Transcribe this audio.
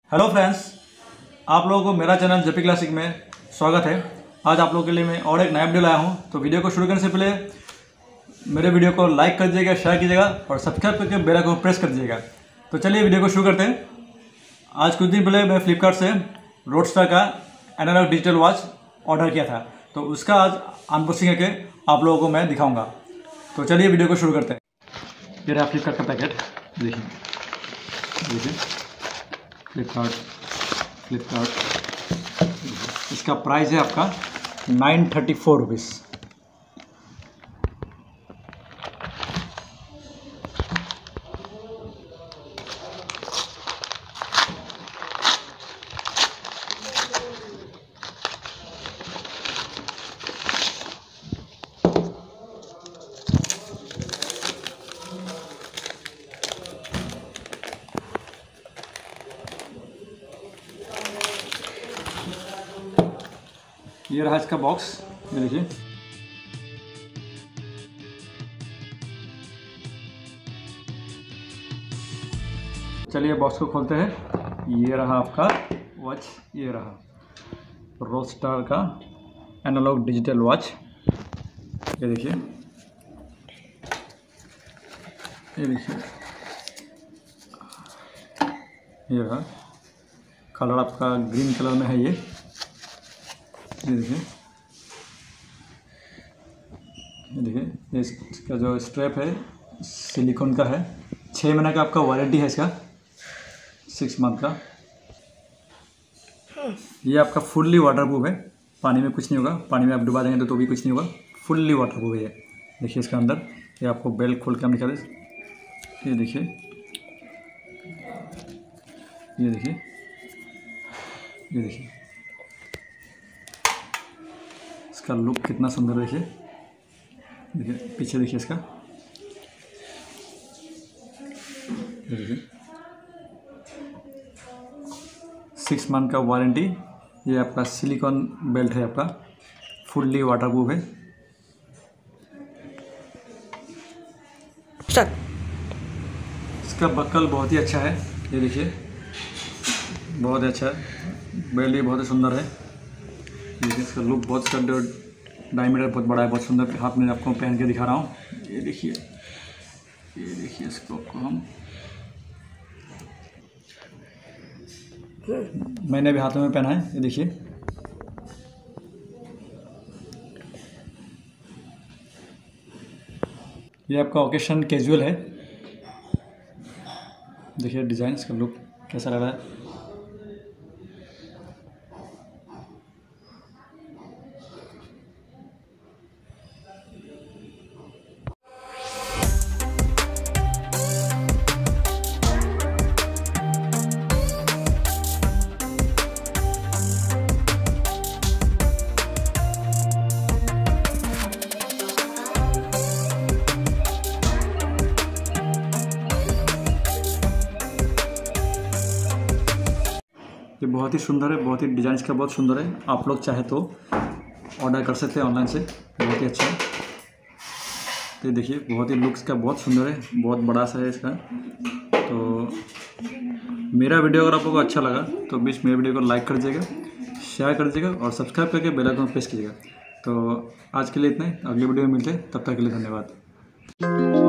Hello friends, आप लोगों को मेरा चैनल जेपी क्लासिक में स्वागत है। आज आप लोगों के लिए मैं और एक नया वीडियो लाया हूं। तो वीडियो को शुरू करने से पहले मेरे वीडियो को लाइक कर दीजिएगा, शेयर कीजिएगा और सब्सक्राइब करके बेल आइकन को प्रेस कर दीजिएगा। तो चलिए वीडियो को शुरू करते हैं। आज कुछ दिन पहले मैं फ्लिपकार्ट से रोडस्टर का एनालॉग डिजिटल वॉच ऑर्डर किया था, तो उसका आज अनबॉक्सिंग करके आप लोगों को मैं दिखाऊँगा। तो चलिए वीडियो को शुरू करते हैं। ये रहा फ्लिपकार्ट का पैकेट, देखिए फ्लिपकार्ट इसका प्राइस है आपका 934 रुपीज़। ये रहा इसका बॉक्स, ये देखिए। चलिए बॉक्स को खोलते हैं। ये रहा आपका वॉच, ये रहा रोडस्टर का एनालॉग डिजिटल वॉच। ये देखिए, ये देखिए, ये रहा। कलर आपका ग्रीन कलर में है। ये देखिए, ये देखिए, इसका जो स्ट्रैप है सिलिकॉन का है। 6 महीने का आपका वारंटी है इसका, 6 मंथ का। ये आपका फुल्ली वाटरप्रूफ है, पानी में कुछ नहीं होगा। पानी में आप डुबा देंगे तो भी कुछ नहीं होगा, फुल्ली वाटरप्रूफ है। देखिए इसका अंदर, ये आपको बेल्ट खोल के हम दिखा दें। ये देखिए, ये देखिए, ये देखिए, इसका लुक कितना सुंदर। देखिए, देखिए पीछे देखिए इसका, देखिए 6 मंथ का वारंटी। ये आपका सिलिकॉन बेल्ट है, आपका फुल्ली वाटरप्रूफ है। इसका बक्कल बहुत ही अच्छा है, ये देखिए बहुत अच्छा है। बेल्ट भी बहुत ही सुंदर है। देखिए इसका लुक बहुत स्टड और डायमीटर बहुत बड़ा है, बहुत सुंदर। हाथ में आपको पहन के दिखा रहा हूँ। ये देखिए, ये देखिए, इसको आपको हम मैंने भी हाथों में पहना है। ये देखिए, ये आपका ओकेशन कैजुअल है। देखिए डिज़ाइन, इसका लुक कैसा लग रहा है। ये बहुत ही सुंदर है, बहुत ही डिज़ाइन इसका बहुत सुंदर है। आप लोग चाहे तो ऑर्डर कर सकते हैं ऑनलाइन से, बहुत ही अच्छा है। तो देखिए बहुत ही लुक्स का बहुत सुंदर है, बहुत बड़ा सा है इसका। तो मेरा वीडियो अगर आप लोगों को अच्छा लगा तो प्लीज़ मेरे वीडियो को लाइक कर दीजिएगा, शेयर कर दीजिएगा और सब्सक्राइब करके बेल आइकन प्रेस कीजिएगा। तो आज के लिए इतना ही, अगले वीडियो में मिलते हैं, तब तक के लिए धन्यवाद।